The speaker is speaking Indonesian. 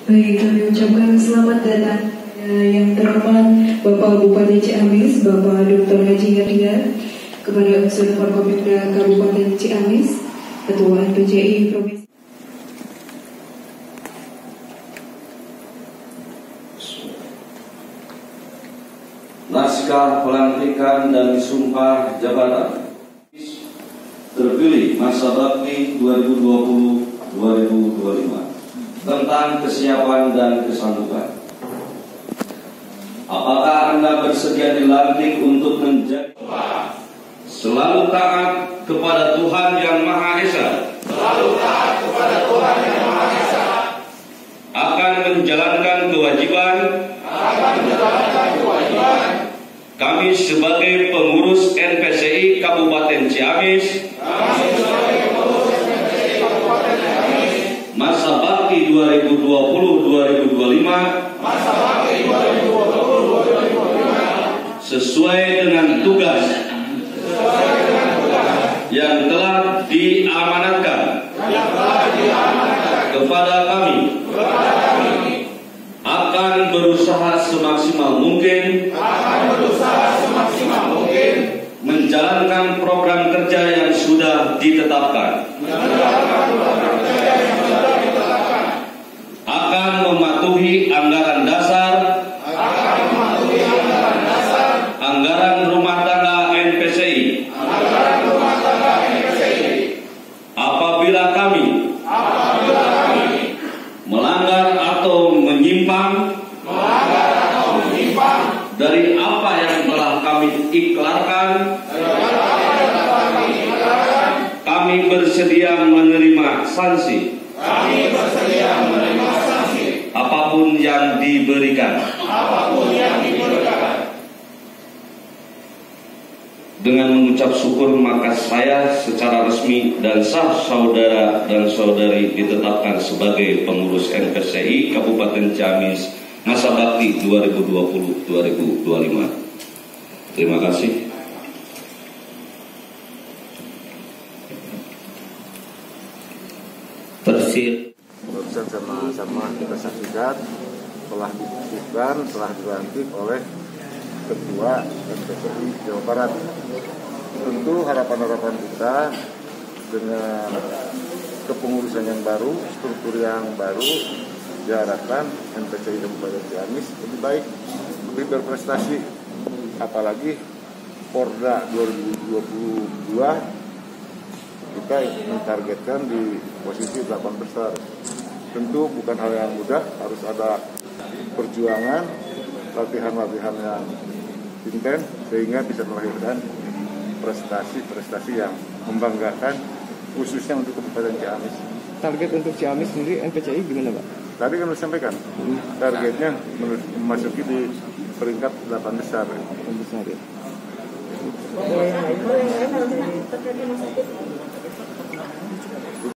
Baik, kami ucapkan selamat datang yang terhormat Bapak Bupati Ciamis, Bapak Dr. Haji Herdian, kepada unsur Forkopimda Kabupaten Ciamis, Ketua NPCI Provinsi. Naskah pelantikan dan sumpah jabatan terpilih masa bakti 2020-2025 tentang kesiapan dan kesanggupan. Apakah Anda bersedia dilantik untuk menjadi selalu taat kepada Tuhan Yang Maha Esa, akan menjalankan kewajiban kami sebagai pengurus NPCI Kabupaten Ciamis masa bakti 2020-2025 sesuai dengan tugas yang telah diamanatkan kepada kami, akan berusaha semaksimal mungkin menjalankan program kerja yang sudah ditetapkan, akan mematuhi anggaran dasar, anggaran rumah tangga NPCI. Apabila kami melanggar atau menyimpang dari apa yang telah kami iklarkan, kami bersedia menerima sanksi apapun yang diberikan. Dengan mengucap syukur, maka saya secara resmi dan sah saudara dan saudari ditetapkan sebagai pengurus NPCI Kabupaten Ciamis masa bakti 2020-2025. Terima kasih. Barusan sama-sama kita saksikan telah diputuskan, telah dilantik oleh Ketua NPCI Jawa Barat. Tentu harapan-harapan kita dengan kepengurusan yang baru, struktur yang baru, diharapkan NPCI Kabupaten Ciamis lebih baik, lebih berprestasi. Apalagi Porda 2022 kita mentargetkan di posisi 8 besar. Tentu bukan hal yang mudah, harus ada perjuangan, latihan-latihan yang intens sehingga bisa melahirkan prestasi-prestasi yang membanggakan khususnya untuk Kabupaten Ciamis. Target untuk Ciamis sendiri NPCI gimana, Pak? Tadi kan sudah sampaikan, targetnya memasuki di peringkat 8 besar. 8 besar ya.